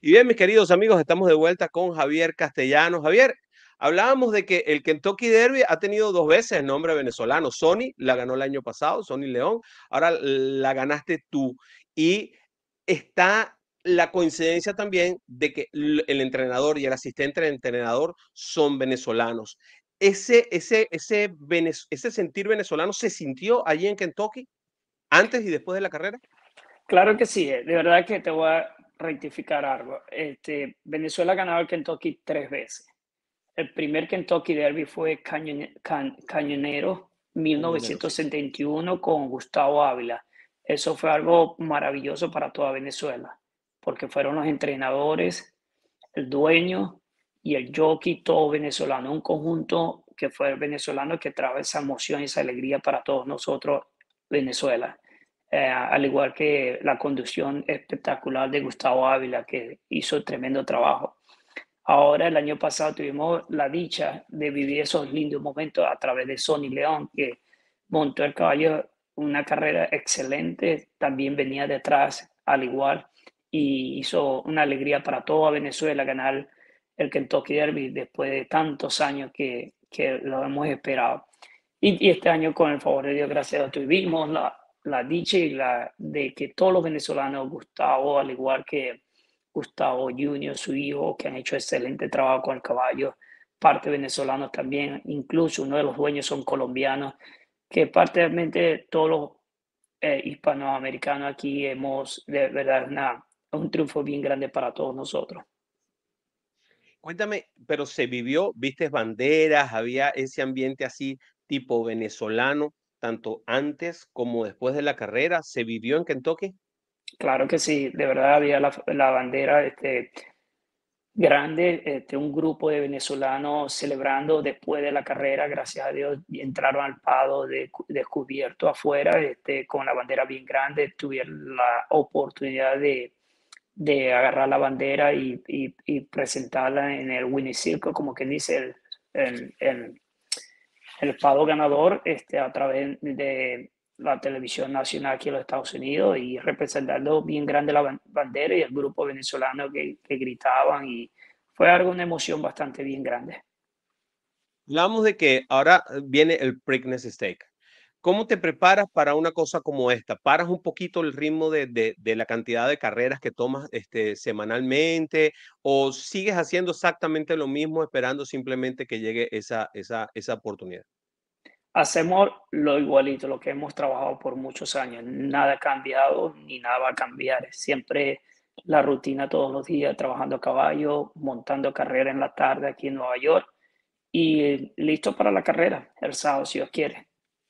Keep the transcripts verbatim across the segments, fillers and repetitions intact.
Y bien, mis queridos amigos, estamos de vuelta con Javier Castellanos. Javier, hablábamos de que el Kentucky Derby ha tenido dos veces el nombre venezolano. Sony la ganó el año pasado, Sony León, ahora la ganaste tú. Y está la coincidencia también de que l- el entrenador y el asistente del entrenador son venezolanos. Ese, ese, ese, venez- ese sentir venezolano se sintió allí en Kentucky antes y después de la carrera. Claro que sí, eh, de verdad que te voy a rectificar algo. Este, Venezuela ha ganado el Kentucky tres veces. El primer Kentucky Derby fue Cañone- Can- Cañonero Cañonero, sí. mil novecientos setenta y uno con Gustavo Ávila. Eso fue algo maravilloso para toda Venezuela, porque fueron los entrenadores, el dueño y el jockey, todo venezolano, un conjunto que fue el venezolano que trajo esa emoción y esa alegría para todos nosotros, Venezuela. Eh, al igual que la conducción espectacular de Gustavo Ávila, que hizo tremendo trabajo. Ahora, el año pasado, tuvimos la dicha de vivir esos lindos momentos a través de Sonny León, que montó el caballo una carrera excelente, también venía detrás al igual, y hizo una alegría para toda Venezuela ganar el Kentucky Derby después de tantos años que, que lo hemos esperado. Y, y este año, con el favor de Dios, gracias a Dios, tuvimos la, la dicha y la, de que todos los venezolanos, Gustavo, al igual que Gustavo Junior, su hijo, que han hecho excelente trabajo con el caballo, parte venezolanos también, incluso uno de los dueños son colombianos, que parcialmente todos los eh, hispanoamericanos aquí hemos, de verdad, una, un triunfo bien grande para todos nosotros. Cuéntame, pero se vivió, viste banderas, había ese ambiente así tipo venezolano, tanto antes como después de la carrera, ¿se vivió en Kentucky? Claro que sí, de verdad había la, la bandera este, grande, este, un grupo de venezolanos celebrando después de la carrera, gracias a Dios, y entraron al Pado de, descubierto afuera, este, con la bandera bien grande, tuvieron la oportunidad de, de agarrar la bandera y, y, y presentarla en el Winnie Circle, como que dice el, el, el, el Pado ganador, este, a través de la televisión nacional aquí en los Estados Unidos, y representando bien grande la bandera y el grupo venezolano que, que gritaban, y fue algo, una emoción bastante bien grande. Hablamos de que ahora eh, viene el Preakness Stake. ¿Cómo te preparas para una cosa como esta? ¿Paras un poquito el ritmo de, de, de la cantidad de carreras que tomas este, semanalmente o sigues haciendo exactamente lo mismo esperando simplemente que llegue esa, esa, esa oportunidad? Hacemos lo igualito, lo que hemos trabajado por muchos años. Nada ha cambiado ni nada va a cambiar. Siempre la rutina todos los días, trabajando a caballo, montando carrera en la tarde aquí en Nueva York y listo para la carrera el sábado si Dios quiere.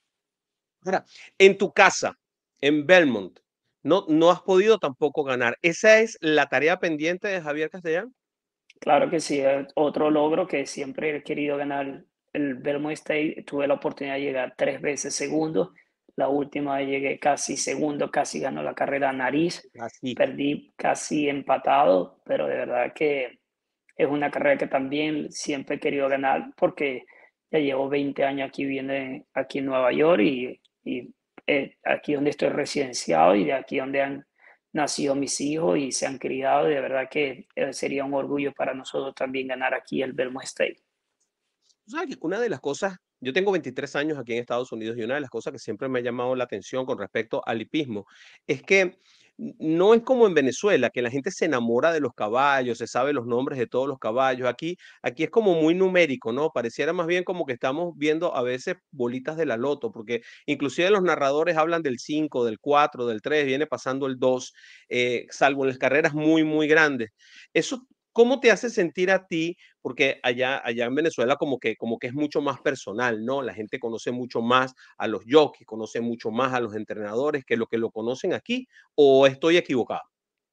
Ahora, en tu casa, en Belmont, no, no has podido tampoco ganar. ¿Esa es la tarea pendiente de Javier Castellán? Claro que sí, es otro logro que siempre he querido ganar el Belmont State. Tuve la oportunidad de llegar tres veces segundo. La última vez llegué casi segundo, casi ganó la carrera a nariz. Así. Perdí casi empatado, pero de verdad que es una carrera que también siempre he querido ganar porque ya llevo veinte años aquí viviendo en, aquí en Nueva York y, y eh, aquí donde estoy residenciado y de aquí donde han nacido mis hijos y se han criado. De verdad que eh, sería un orgullo para nosotros también ganar aquí el Belmont State. Tú sabes que una de las cosas, yo tengo veintitrés años aquí en Estados Unidos y una de las cosas que siempre me ha llamado la atención con respecto al hipismo es que n- no es como en Venezuela, que la gente se enamora de los caballos, se sabe los nombres de todos los caballos. Aquí, aquí es como muy numérico, ¿no? Pareciera más bien como que estamos viendo a veces bolitas de la loto, porque inclusive los narradores hablan del cinco, del cuatro, del tres, viene pasando el dos, eh, salvo en las carreras muy, muy grandes. Eso, ¿cómo te hace sentir a ti? Porque allá, allá en Venezuela como que, como que es mucho más personal, ¿no? La gente conoce mucho más a los jockeys, conoce mucho más a los entrenadores que lo que lo conocen aquí, ¿o estoy equivocado?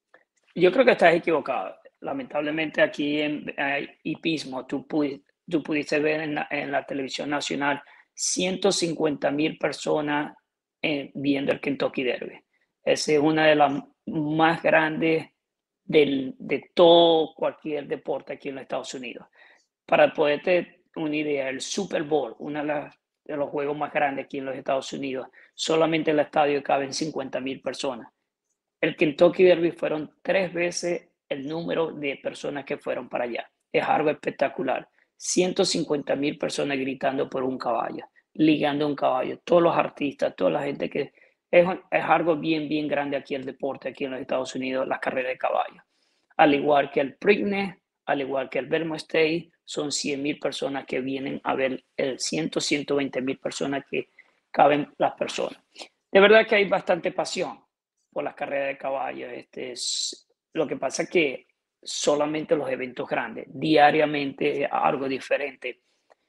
Yo creo que estás equivocado. Lamentablemente aquí en eh, hipismo tú, pudi- tú pudiste ver en la, en la televisión nacional ciento cincuenta mil personas eh, viendo el Kentucky Derby. Esa es una de las más grandes del, de todo cualquier deporte aquí en los Estados Unidos. Para poderte una idea, el Super Bowl, uno de, las, de los juegos más grandes aquí en los Estados Unidos, solamente en el estadio caben cincuenta mil personas. El Kentucky Derby fueron tres veces el número de personas que fueron para allá. Es algo espectacular. ciento cincuenta mil personas gritando por un caballo, ligando un caballo, todos los artistas, toda la gente que... Es, es algo bien, bien grande aquí el deporte, aquí en los Estados Unidos, las carreras de caballo. Al igual que el Preakness, al igual que el Belmont State, son cien mil personas que vienen a ver el cien, ciento veinte mil personas que caben las personas. De verdad que hay bastante pasión por las carreras de caballo. Este, es, lo que pasa es que solamente los eventos grandes, diariamente algo diferente.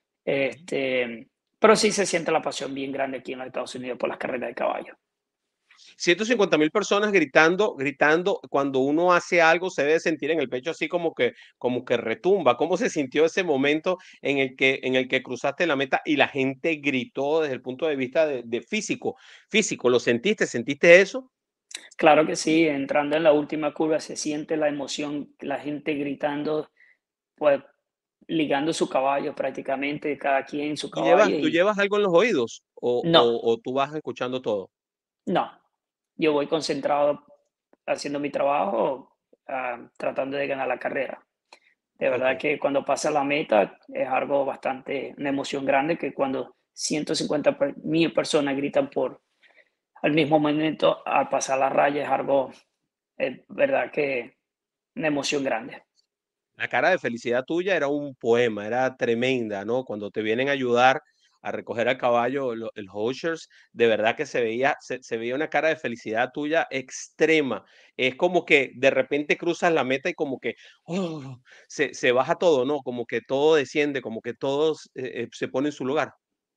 Este, pero sí se siente la pasión bien grande aquí en los Estados Unidos por las carreras de caballo. ciento cincuenta mil personas gritando, gritando, cuando uno hace algo se debe sentir en el pecho así como que, como que retumba. ¿Cómo se sintió ese momento en el que, en el que cruzaste la meta y la gente gritó desde el punto de vista de, de físico? Físico, ¿lo sentiste? ¿Sentiste eso? Claro que sí, entrando en la última curva se siente la emoción, la gente gritando, pues ligando su caballo prácticamente, cada quien su ¿Tú llevas, caballo tú y llevas algo en los oídos o, no, o, o tú vas escuchando todo? no, yo voy concentrado haciendo mi trabajo, ah, tratando de ganar la carrera. De Ok. verdad que cuando pasa la meta es algo bastante, una emoción grande que cuando ciento cincuenta mil personas gritan por al mismo momento al pasar la raya es algo, es verdad que una emoción grande. La cara de felicidad tuya era un poema, era tremenda, ¿no? Cuando te vienen a ayudar a recoger al caballo, lo- el Hoshers, de verdad que se veía, se, se veía una cara de felicidad tuya extrema. Es como que de repente cruzas la meta y como que oh, se, se baja todo, ¿no? Como que todo desciende, como que todo eh, eh, se pone en su lugar.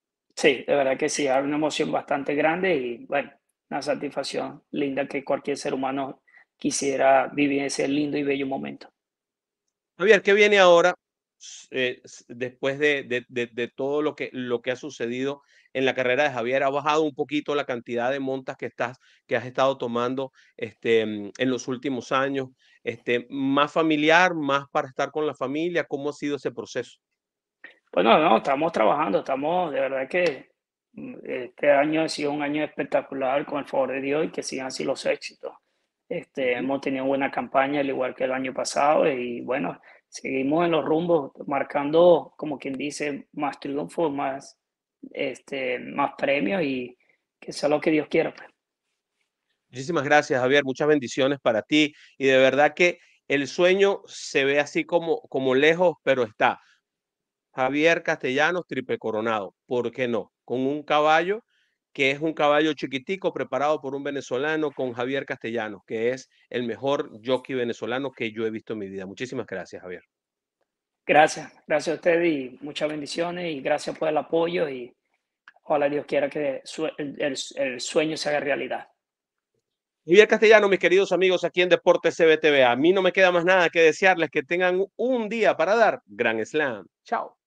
Sí, de verdad que sí, hay una emoción bastante grande y bueno, una satisfacción linda que cualquier ser humano quisiera vivir ese lindo y bello momento. Javier, ¿qué viene ahora s- eh, s- después de, de- de- de todo lo que, lo que ha sucedido en la carrera de Javier? ¿Ha bajado un poquito la cantidad de montas que, estás, que has estado tomando este, mm, en los últimos años? Este, ¿más familiar, más para estar con la familia? ¿Cómo ha sido ese proceso? Pues no, no, estamos trabajando, estamos, de verdad que mm, este año ha sido un año espectacular con el favor de Dios y que sigan así los éxitos. Este, Ujú. hemos tenido buena campaña, al igual que el año pasado, y bueno, seguimos en los rumbos, marcando, como quien dice, más triunfos, más, este, más premios y que sea lo que Dios quiera, pues. Muchísimas gracias, Javier. Muchas bendiciones para ti. Y de verdad que el sueño se ve así como, como lejos, pero está. Javier Castellanos, triple coronado. ¿Por qué no? Con un caballo que es un caballo chiquitico preparado por un venezolano con Javier Castellanos, que es el mejor jockey venezolano que yo he visto en mi vida. Muchísimas gracias, Javier. Gracias, gracias a usted y muchas bendiciones y gracias por el apoyo y ojalá Dios quiera que su- el, el- el sueño se haga realidad. Javier Castellanos, mis queridos amigos, aquí en Deportes C B T V. A mí no me queda más nada que desearles que tengan un día para dar Gran Slam. Chao.